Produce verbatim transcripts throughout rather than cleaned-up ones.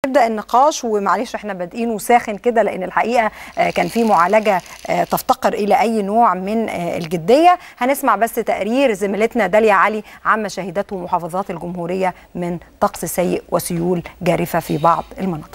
نبدأ النقاش، ومعلش احنا بادئينه ساخن كده لأن الحقيقة كان في معالجة تفتقر إلى أي نوع من الجدية. هنسمع بس تقرير زميلتنا داليا علي عما شهدته محافظات الجمهورية من طقس سيء وسيول جارفة في بعض المناطق.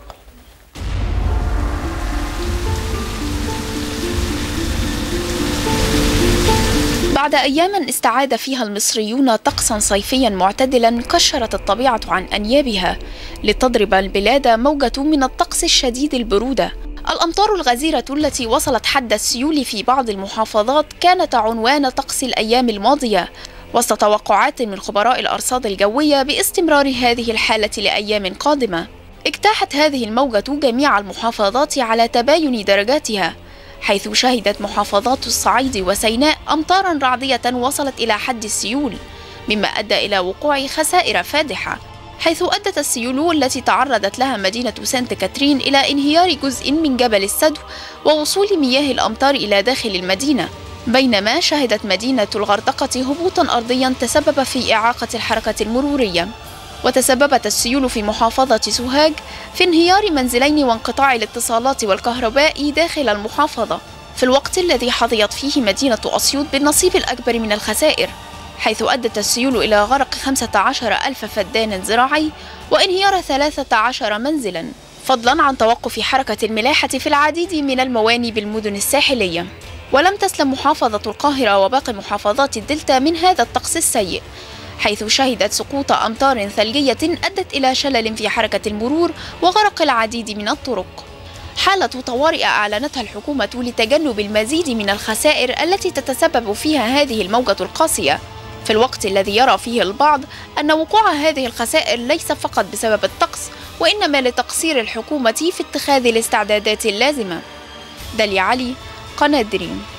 بعد أيام استعاد فيها المصريون طقسا صيفيا معتدلا، كشرت الطبيعة عن أنيابها لتضرب البلاد موجة من الطقس الشديد البرودة. الأمطار الغزيرة التي وصلت حد السيول في بعض المحافظات كانت عنوان طقس الأيام الماضية، وسط توقعات من خبراء الأرصاد الجوية باستمرار هذه الحالة لأيام قادمة. اجتاحت هذه الموجة جميع المحافظات على تباين درجاتها، حيث شهدت محافظات الصعيد وسيناء أمطاراً رعدية وصلت إلى حد السيول، مما أدى إلى وقوع خسائر فادحة، حيث أدت السيول التي تعرضت لها مدينة سانت كاترين إلى انهيار جزء من جبل السدو ووصول مياه الأمطار إلى داخل المدينة، بينما شهدت مدينة الغردقة هبوطاً أرضياً تسبب في إعاقة الحركة المرورية. وتسببت السيول في محافظة سوهاج في انهيار منزلين وانقطاع الاتصالات والكهرباء داخل المحافظة، في الوقت الذي حظيت فيه مدينة أسيوط بالنصيب الأكبر من الخسائر، حيث أدت السيول إلى غرق خمسة عشر ألف فدان زراعي وانهيار ثلاثة عشر منزلا، فضلا عن توقف حركة الملاحة في العديد من الموانئ بالمدن الساحلية. ولم تسلم محافظة القاهرة وباقي محافظات الدلتا من هذا الطقس السيء، حيث شهدت سقوط أمطار ثلجية أدت إلى شلل في حركة المرور وغرق العديد من الطرق. حالة طوارئ أعلنتها الحكومة لتجنب المزيد من الخسائر التي تتسبب فيها هذه الموجة القاسية، في الوقت الذي يرى فيه البعض أن وقوع هذه الخسائر ليس فقط بسبب الطقس، وإنما لتقصير الحكومة في اتخاذ الاستعدادات اللازمة. داليا علي، قناة دريم.